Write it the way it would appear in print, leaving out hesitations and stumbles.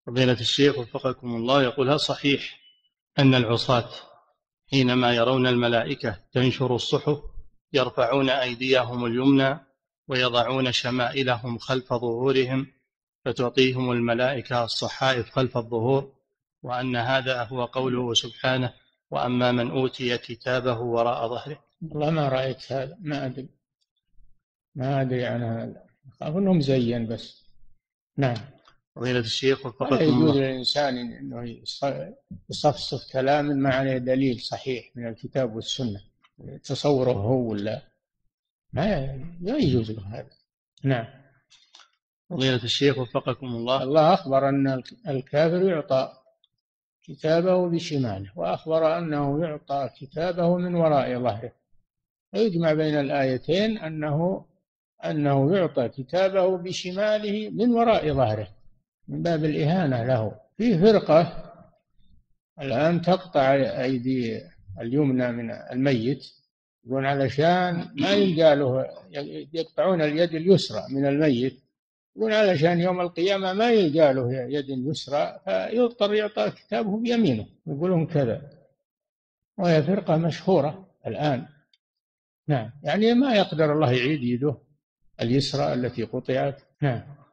فضيلة الشيخ وفقكم الله، يقول: هل صحيح أن العصاة حينما يرون الملائكة تنشر الصحف يرفعون أيديهم اليمنى ويضعون شمائلهم خلف ظهورهم فتعطيهم الملائكة الصحائف خلف الظهور، وأن هذا هو قوله سبحانه: وأما من أوتي كتابه وراء ظهره؟ والله ما رأيت هذا، ما أدري عن هذا، أخاف أنهم زين بس. نعم. فضيلة الشيخ ولا وفقكم يجوز الله، للإنسان أنه يصفصف كلام ما عليه دليل صحيح من الكتاب والسنة، تصوره هو ولا ما يجوز له هذا. نعم. فضيلة الشيخ وفقكم الله، الله أخبر أن الكافر يعطى كتابه بشماله، وأخبر أنه يعطى كتابه من وراء ظهره، ويجمع بين الآيتين أنه يعطى كتابه بشماله من وراء ظهره من باب الإهانة له. في فرقة الآن تقطع أيدي اليمنى من الميت، يقولون علشان ما يلقى له، يقطعون اليد اليسرى من الميت، يقولون علشان يوم القيامة ما يلقى له يد يسرى فيضطر يعطى كتابه بيمينه، يقولون كذا، وهي فرقة مشهورة الآن. نعم، يعني ما يقدر الله يعيد يده اليسرى التي قطعت. نعم.